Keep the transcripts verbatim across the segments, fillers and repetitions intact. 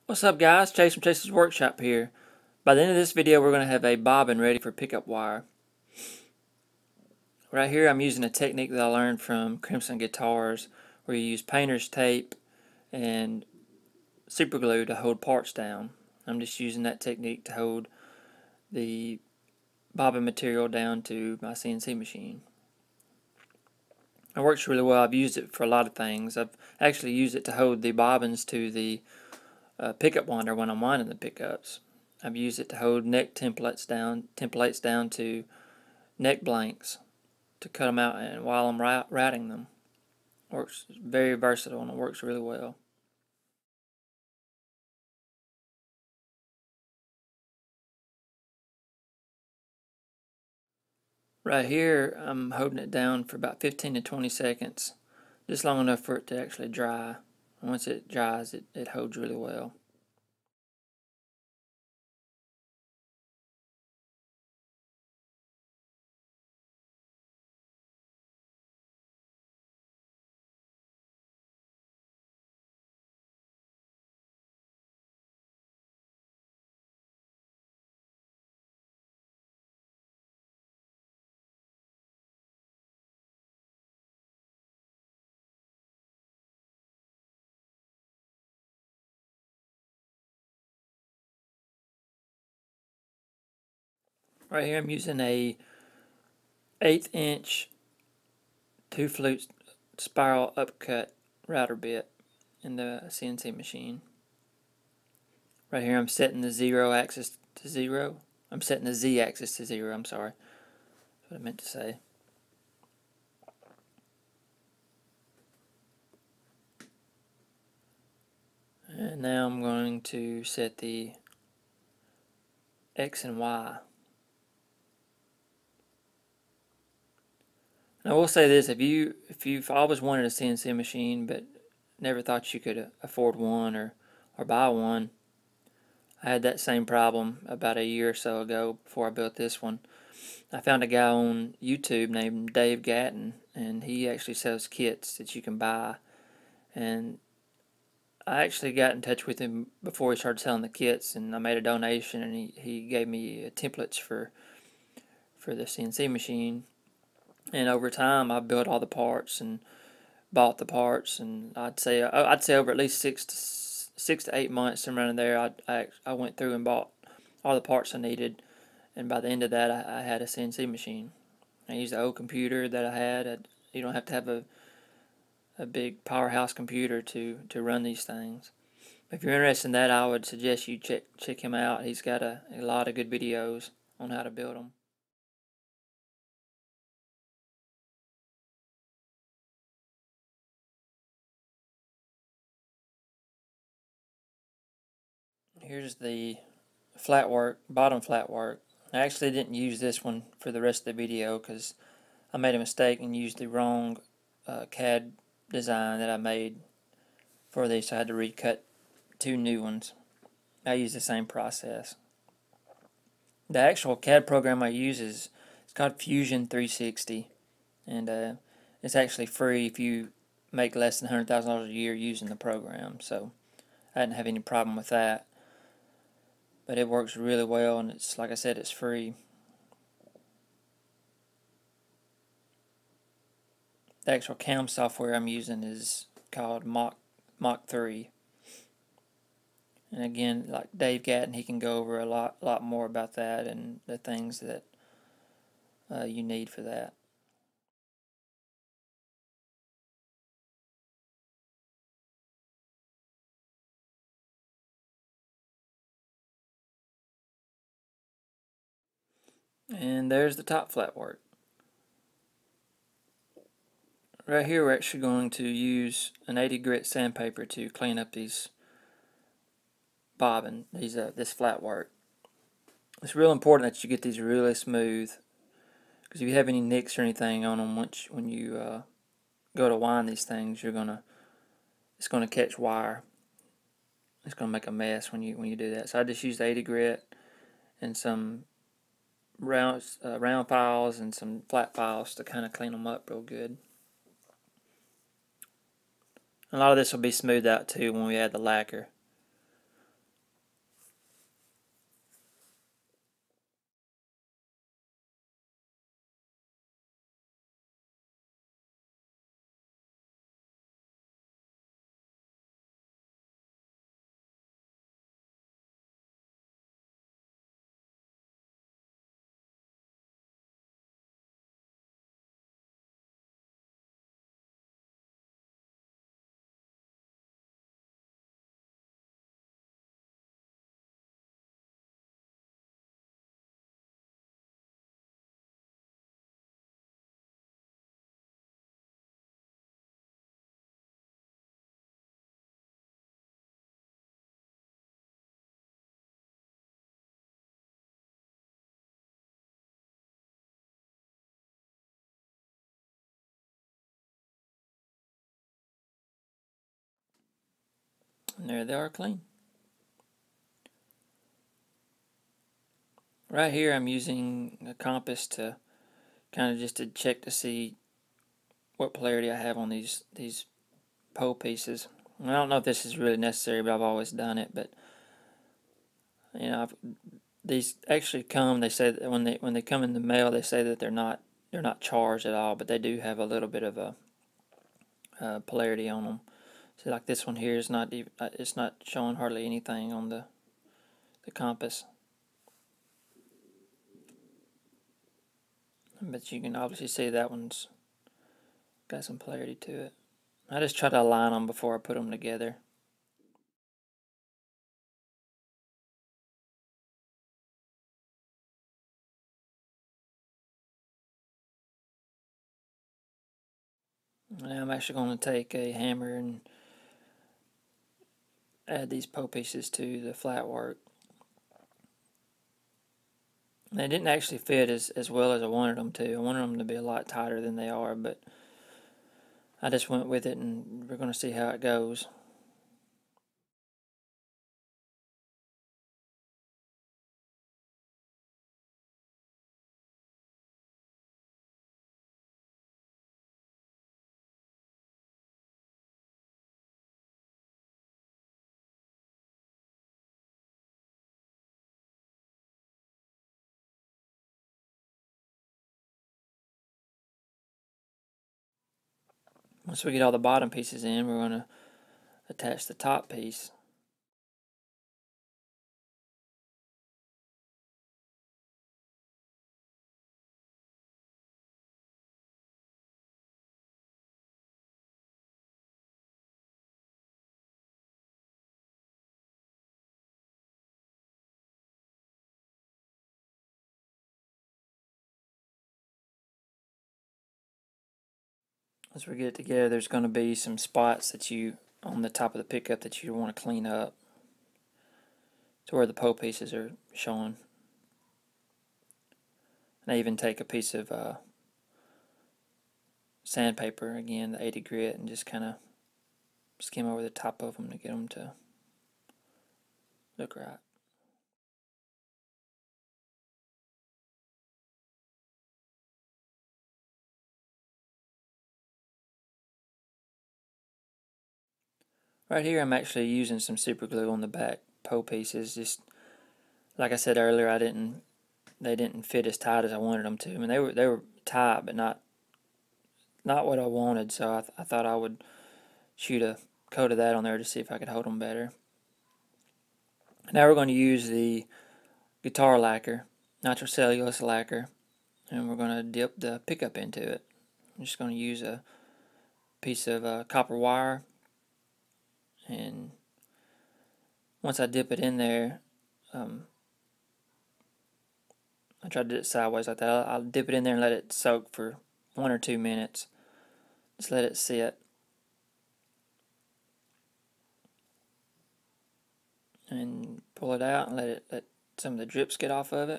What's up, guys? Chase from Chase's Workshop here. By the end of this video, we're going to have a bobbin ready for pickup wire. Right here, I'm using a technique that I learned from Crimson Guitars, where you use painter's tape and super glue to hold parts down. I'm just using that technique to hold the bobbin material down to my C N C machine. It works really well. I've used it for a lot of things. I've actually used it to hold the bobbins to the uh, pickup winder when I'm winding the pickups. I've used it to hold neck templates down, templates down to neck blanks to cut them out and while I'm routing them. Works very versatile and it works really well. Right here, I'm holding it down for about fifteen to twenty seconds, just long enough for it to actually dry. Once it dries, it, it holds really well. Right here, I'm using a eighth inch two flute spiral upcut router bit in the C N C machine. Right here, I'm setting the zero axis to zero. I'm setting the Z axis to zero. I'm sorry. That's what I meant to say. And now I'm going to set the X and Y. And I will say this: if you if you've always wanted a C N C machine but never thought you could afford one or or buy one, I had that same problem about a year or so ago before I built this one. I found a guy on YouTube named Dave Gatton, and he actually sells kits that you can buy. And I actually got in touch with him before he started selling the kits, and I made a donation, and he, he gave me templates for for the C N C machine. And over time, I built all the parts and bought the parts, and I'd say I'd say over at least six to six to eight months, somewhere in there, I I, I went through and bought all the parts I needed, and by the end of that, I, I had a C N C machine. I used the old computer that I had. I'd, you don't have to have a a big powerhouse computer to to run these things. If you're interested in that, I would suggest you check check him out. He's got a, a lot of good videos on how to build them. Here's the flatwork, bottom flatwork. I actually didn't use this one for the rest of the video because I made a mistake and used the wrong uh, C A D design that I made for these, so I had to recut two new ones. I use the same process. The actual C A D program I use is it's called Fusion three sixty, and uh, it's actually free if you make less than one hundred thousand dollars a year using the program. So I didn't have any problem with that. But it works really well, and it's, like I said, it's free. The actual cam software I'm using is called Mach Mach three. And again, like Dave Gatton, he can go over a lot lot more about that and the things that uh, you need for that. And there's the top flat work. Right here, we're actually going to use an eighty grit sandpaper to clean up these bobbin, these uh, this flat work. It's real important that you get these really smooth, because if you have any nicks or anything on them, once when you uh, go to wind these things, you're gonna it's gonna catch wire. It's gonna make a mess when you when you do that. So I just used eighty grit and some round uh, round files and some flat files to kind of clean them up real good. A lot of this will be smoothed out too when we add the lacquer. And there they are clean. Right here I'm using a compass to kind of just to check to see what polarity I have on these these pole pieces. I don't know if this is really necessary, but I've always done it. But you know, I've, these actually come. They say that when they when they come in the mail, they say that they're not they're not charged at all, but they do have a little bit of a uh, polarity on them. So like this one here is not even it's not showing hardly anything on the the compass. But you can obviously see that one's got some polarity to it. I just try to align them before I put them together. Now I'm actually going to take a hammer and add these pole pieces to the flatwork. They didn't actually fit as, as well as I wanted them to. I wanted them to be a lot tighter than they are, but I just went with it, and we're going to see how it goes. Once we get all the bottom pieces in, we're going to attach the top piece. Once we get it together, there's going to be some spots that you on the top of the pickup that you want to clean up to where the pole pieces are showing. And I even take a piece of uh, sandpaper, again, the eighty grit, and just kind of skim over the top of them to get them to look right. Right here I'm actually using some super glue on the back pole pieces. Just like I said earlier, I didn't they didn't fit as tight as I wanted them to. I mean, they were they were tight, but not not what I wanted. So I, th I thought I would shoot a coat of that on there to see if I could hold them better. Now we're going to use the guitar lacquer, nitrocellulose lacquer, and we're going to dip the pickup into it. I'm just going to use a piece of uh, copper wire, and once I dip it in there, um, I try to do it sideways like that. I'll, I'll dip it in there and let it soak for one or two minutes. Just let it sit. And pull it out and let it let some of the drips get off of it.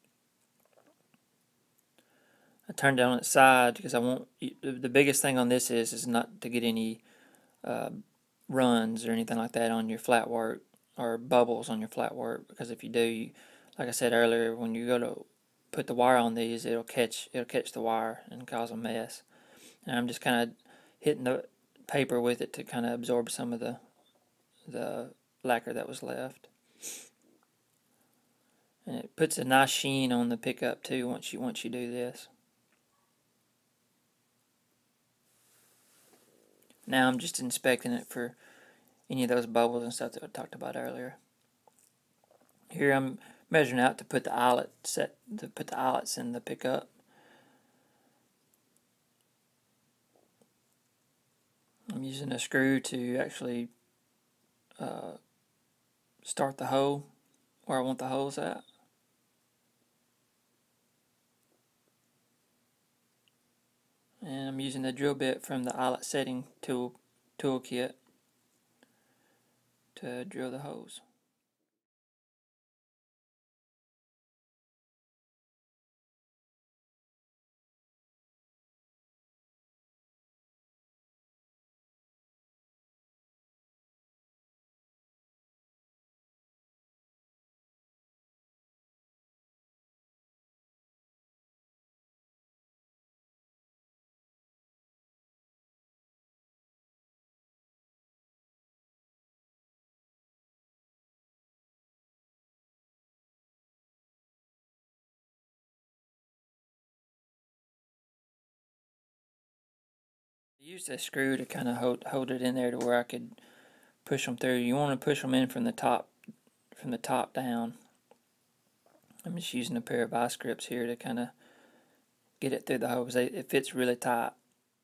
I turned it on its side because I want the biggest thing on this is is not to get any uh, runs or anything like that on your flat work or bubbles on your flat work, because if you do, you, like I said earlier, when you go to put the wire on these, it'll catch it'll catch the wire and cause a mess. And I'm just kind of hitting the paper with it to kind of absorb some of the the lacquer that was left. And it puts a nice sheen on the pickup too once you once you do this. Now I'm just inspecting it for any of those bubbles and stuff that I talked about earlier. Here I'm measuring out to put the eyelet set to put the eyelets in the pickup. I'm using a screw to actually uh, start the hole where I want the holes at. And I'm using the drill bit from the eyelet setting tool toolkit to drill the holes. I used a screw to kind of hold, hold it in there to where I could push them through. You want to push them in from the top, from the top down. I'm just using a pair of vice grips here to kind of get it through the hole because it fits really tight.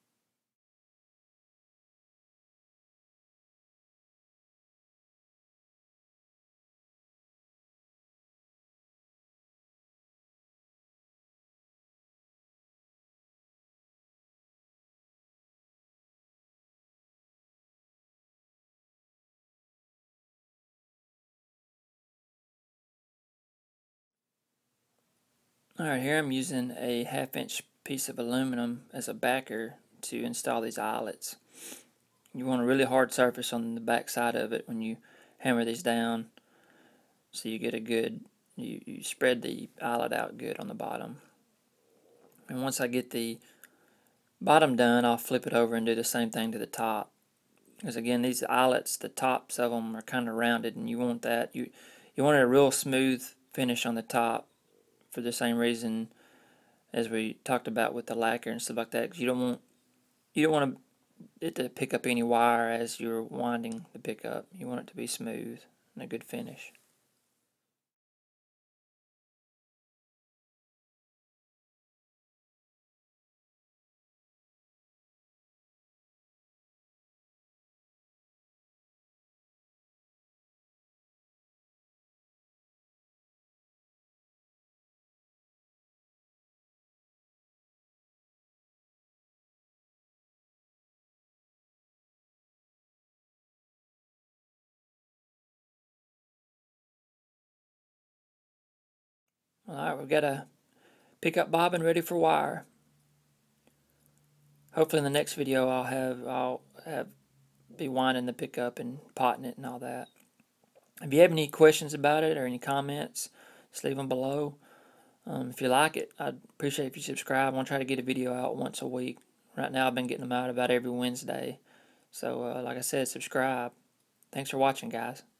Alright, here I'm using a half inch piece of aluminum as a backer to install these eyelets. You want a really hard surface on the back side of it when you hammer these down, so you get a good, you, you spread the eyelet out good on the bottom. And once I get the bottom done, I'll flip it over and do the same thing to the top. Because again, these eyelets, the tops of them are kind of rounded, and you want that. You you want a real smooth finish on the top for the same reason as we talked about with the lacquer and stuff like that. Because you don't want you don't want it to pick up any wire as you're winding the pickup. You want it to be smooth and a good finish. Alright, we've got a pickup bobbin ready for wire. Hopefully in the next video I'll have I'll have be winding the pickup and potting it and all that. If you have any questions about it or any comments, just leave them below. Um, if you like it, I'd appreciate if you subscribe. I want to try to get a video out once a week. Right now I've been getting them out about every Wednesday. So uh, like I said, subscribe. Thanks for watching, guys.